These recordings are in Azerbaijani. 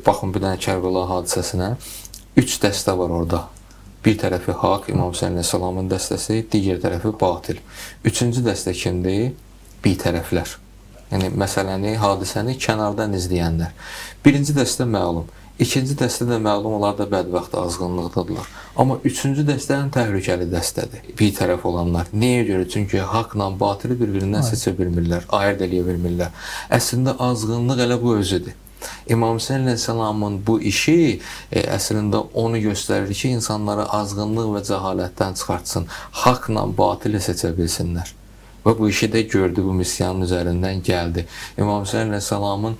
Baxın, bir dənə Kərbəla hadisəsinə 3 dəstə var orada. Bir tərəfi haqq, İmam Hüseyn əleyhissalamın dəstəsi, digər tərəfi batil. Üçüncü dəstə kimdir? Bitərəflər. Yəni, məsələni, hadisəni kənardan izləyənlər. Birinci dəstə məlum. İkinci dəstə də məlum, onlar da bədbəxt azğınlıqdadırlar. Amma üçüncü dəstə ən təhlükəli dəstədir. Bir tərəf olanlar. Niyə görə? Çünki haqla batili bir-birindən seçə bilmirlər, ayırt eləyə bilmirlər. Əslində azğınlıq elə bu özüdür. İmam Hüseyn əleyhissalamın bu işi əslində onu göstərir ki, insanları azğınlıq və cəhalətdən çıxartsın, haqla batili seçə bilsinlər. Və bu işi də gördü, bu missiyanın üzərindən gəldi. İmam Hüseyn əleyhissalamın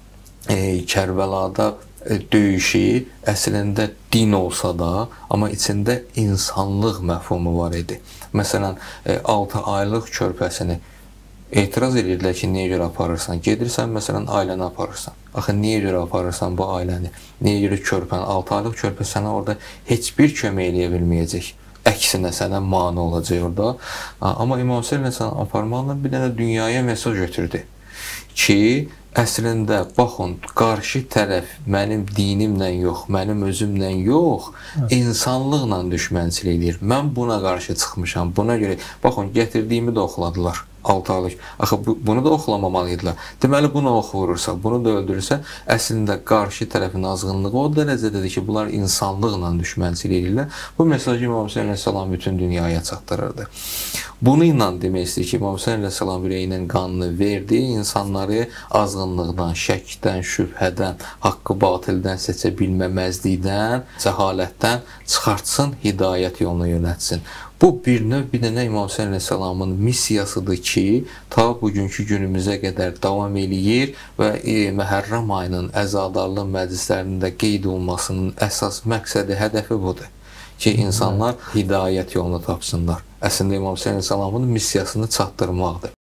Kərbəlada döyüşü əslində din olsa da, amma içində insanlıq məfhumu var idi. Məsələn, 6 aylıq körpəsini etiraz edirlər ki, niyə görə aparırsan? Gedirsən, məsələn, ailəni aparırsan. Axı, niyə görə aparırsan bu ailəni? Niyə görə körpəni? 6 aylıq körpə sənə orada heç bir kömək eləyə bilməyəcək. Əksinə sənə mane olacaq orada. Amma İmam Hüseyn aparmaqla bir dənə dünyaya mesaj götürdü ki, əslində, baxın, qarşı tərəf mənim dinimlə yox, mənim özümlə yox, insanlıqla düşmənçilik edir. Mən buna qarşı çıxmışam. Buna görə, baxın, gətirdiyimi də oxuladılar. 6 aylıq. Axı, bunu da oxulamamalıydılar. Deməli, bunu oxuyursa, bunu da öldürürsə, əslində qarşı tərəfin azğınlığı o dərəcədədir ki, bunlar insanlıqla düşmənçilik edirlər. Bu mesajı İmam Hüseyn əleyhissalam bütün dünyaya çatdırırdı. Bunu ilə demək istəyir ki, İmam Hüseyn əleyhissalam ürəyinin qanını verdi, insanları azğınlıqdan, şəkdən, şübhədən, haqqı batildən seçə bilməməzlikdən, cəhalətdən çıxartsın, hidayət yoluna yönətsin. Bu bir növ bir dənə İmam Hüseyn əleyhissalamın missiyasıdır ki, ta bugünkü günümüzə qədər davam eləyir və Məhərrəm ayının əzadarlıq məclislərində qeyd olunmasının əsas məqsədi, hədəfi budur ki, insanlar hidayət yolunu tapsınlar. Əslində İmam Hüseyn əleyhissalamın missiyasını çatdırmaqdır.